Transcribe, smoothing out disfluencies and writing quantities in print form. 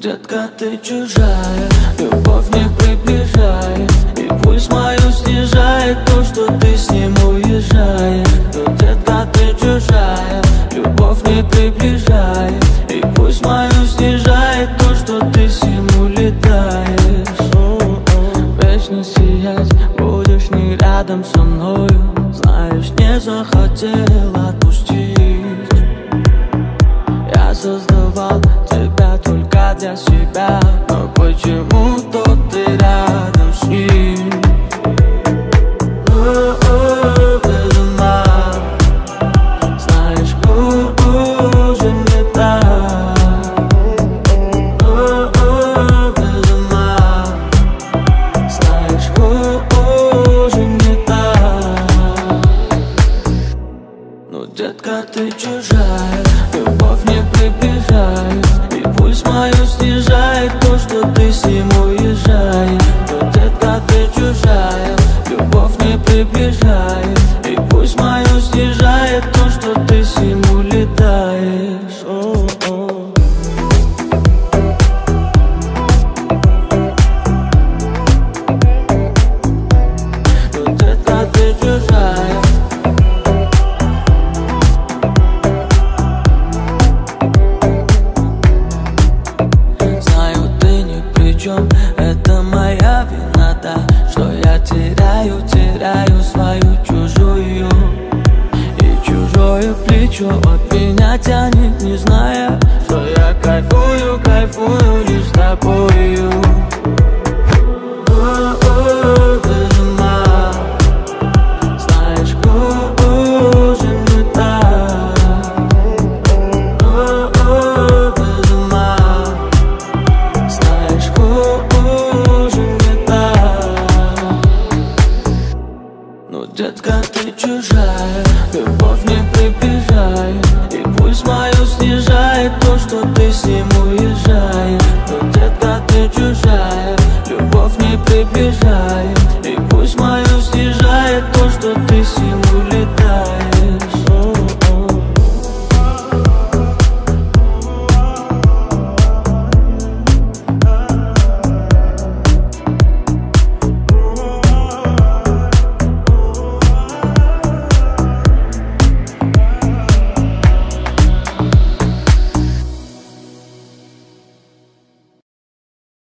детка, ты чужая, любовь не приближает, и пульс мою снижает то, что ты с ним уезжаешь. Но, детка, ты чужая, любовь не приближает, и пульс мою снижает то, что ты с ним улетаешь. Вечно сиять будешь не рядом со мною, знаешь, не захотел отпустить. Я создавал тебя только для себя, но почему-то ты рядом с ним. Без ума, знаешь, уже не так. Без ума, знаешь, уже не так. Ну, детка, ты чужая, любовь не приближает, и пульс мою снижает то, что ты с ним уезжаешь. Но, детка, ты чужая, любовь не приближает, и пульс мою снижает то, что ты с ним улетаешь. Но, детка, ты чужая. Это моя вина, да, что я теряю свою чужую. И чужое плечо от меня тянет